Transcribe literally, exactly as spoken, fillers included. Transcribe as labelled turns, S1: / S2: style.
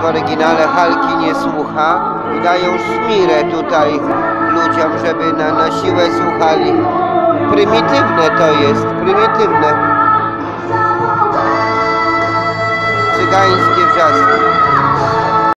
S1: oryginale Halki nie słucha i dają szmirę tutaj ludziom, żeby na, na siłę słuchali. Prymitywne to jest, prymitywne. Cygańskie wrzaski.